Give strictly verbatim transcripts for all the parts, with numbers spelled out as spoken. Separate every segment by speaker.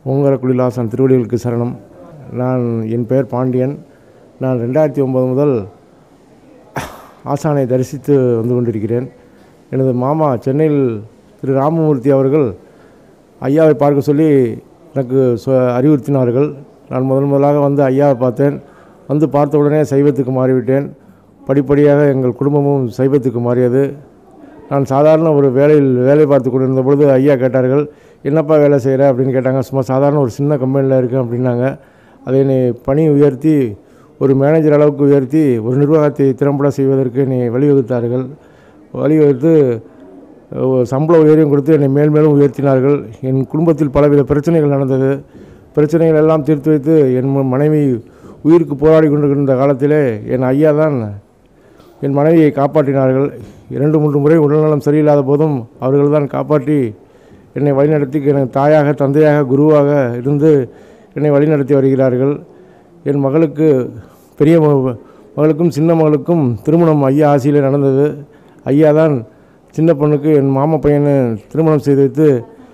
Speaker 1: ஓங்காரக்குடில் ஆசான் திருவடிகளுக்கு சரணம். நான் என் பெயர் பாண்டியன். நான் ரெண்டாயிரத்தி ஒம்பது முதல் ஆசானை தரிசித்து வந்து கொண்டிருக்கிறேன். எனது மாமா சென்னையில் திரு ராமமூர்த்தி அவர்கள் ஐயாவை பார்க்க சொல்லி எனக்கு அறிவுறுத்தினார்கள். நான் முதன் முதலாக வந்து ஐயாவை பார்த்தேன். வந்து பார்த்த உடனே சைவத்துக்கு மாறிவிட்டேன். படிப்படியாக எங்கள் குடும்பமும் சைவத்துக்கு மாறியது. நான் சாதாரண ஒரு வேலையில் வேலை பார்த்து கொண்டிருந்த பொழுது ஐயா கேட்டார்கள், என்னப்பா வேலை செய்கிற அப்படின்னு கேட்டாங்க. சும்மா சாதாரண ஒரு சின்ன கம்பெனியில் இருக்கேன் அப்படின்னாங்க. அதை என்னை பணி உயர்த்தி ஒரு மேனேஜர் அளவுக்கு உயர்த்தி ஒரு நிர்வாகத்தை திறம்பட செய்வதற்கு என்னை வழிவகுத்தார்கள். வழிவகுத்து சம்பள உயர்வையும் கொடுத்து என்னை மேல் மேலும் உயர்த்தினார்கள். என் குடும்பத்தில் பலவித பிரச்சனைகள் நடந்தது. பிரச்சனைகள் எல்லாம் தீர்த்து வைத்து என் மனைவி உயிருக்கு போராடி கொண்டிருக்கின்ற காலத்திலே என் ஐயா தான் என் மனைவியை காப்பாற்றினார்கள். இரண்டு மூன்று முறை உடல்நலம் சரியில்லாத போதும் அவர்கள் தான் காப்பாற்றி என்னை வழிநடத்தி எனக்கு தாயாக தந்தையாக குருவாக இருந்து என்னை வழிநடத்தி வருகிறார்கள். என் மகளுக்கு பெரிய மகளுக்கும் சின்ன மகளுக்கும் திருமணம் ஐயா ஆசியில் நடந்தது. ஐயா தான் சின்ன பொண்ணுக்கு என் மாமா பையனை திருமணம் செய்து வைத்து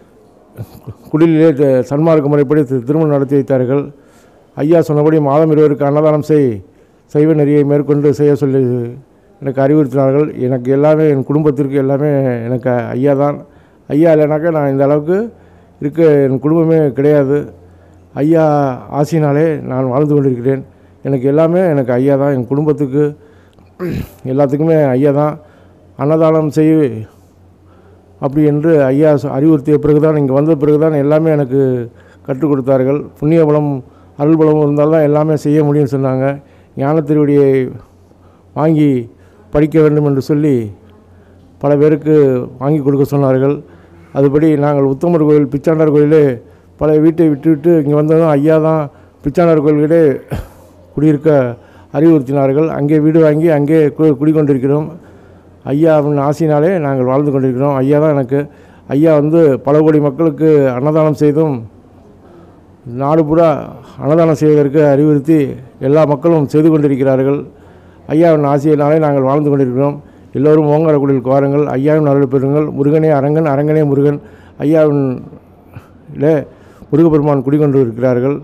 Speaker 1: குடிலே சன்மார்க்க முறைப்படி திருமணம் நடத்தி வைத்தார்கள். ஐயா சொன்னபடி மாதம் இருவருக்கு அன்னதானம் செய் சைவ நெறியை மேற்கொண்டு செய்ய சொல்லி எனக்கு அறிவுறுத்தினார்கள். எனக்கு எல்லாமே என் குடும்பத்திற்கு எல்லாமே எனக்கு ஐயா தான். ஐயா இல்லைனாக்கா நான் இந்த அளவுக்கு இருக்க என் குடும்பமே கிடையாது. ஐயா ஆசினாலே நான் வாழ்ந்து கொண்டிருக்கிறேன். எனக்கு எல்லாமே எனக்கு ஐயா தான். என் குடும்பத்துக்கு எல்லாத்துக்குமே ஐயா தான். அன்னதானம் செய் அப்படி என்று ஐயா அறிவுறுத்திய பிறகு தான், இங்கே வந்த பிறகு தான் எல்லாமே எனக்கு கற்றுக் கொடுத்தார்கள். புண்ணிய பலம் அருள் பலம் இருந்தால்தான் எல்லாமே செய்ய முடியும்னு சொன்னாங்க. ஞான திருவடியை வாங்கி படிக்க வேண்டும் என்று சொல்லி பல பேருக்கு வாங்கி கொடுக்க சொன்னார்கள். அதுபடி நாங்கள் உத்தமர் கோயில் பிச்சாண்டார் கோயிலே பல வீட்டை விட்டு விட்டு இங்கே வந்ததும் ஐயா தான் பிச்சாண்டார் கோயில்களே குடியிருக்க அறிவுறுத்தினார்கள். அங்கே வீடு வாங்கி அங்கே குடிக்கொண்டிருக்கிறோம். ஐயா அப்படின்னு ஆசினாலே நாங்கள் வாழ்ந்து கொண்டிருக்கிறோம். ஐயா தான் எனக்கு ஐயா வந்து பல கோடி மக்களுக்கு அன்னதானம் செய்தும் நாடு பூரா அன்னதானம் செய்வதற்கு அறிவுறுத்தி எல்லா மக்களும் செய்து கொண்டிருக்கிறார்கள். ஐயாவின் ஆசியினாலே நாங்கள் வாழ்ந்து கொண்டிருக்கிறோம். எல்லோரும் ஓங்காரக்குடிலுக்கு வாருங்கள். ஐயாவின் அருள் பெறுங்கள். முருகனே அரங்கன், அரங்கனே முருகன். ஐயாவின் முருகப்பெருமான் குடிகொண்டு இருக்கிறார்கள்.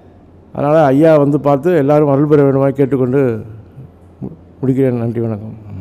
Speaker 1: அதனால் ஐயா வந்து பார்த்து எல்லோரும் அருள் பெற வேண்டுமாய் கேட்டுக்கொண்டு முடிக்கிறேன். நன்றி, வணக்கம்.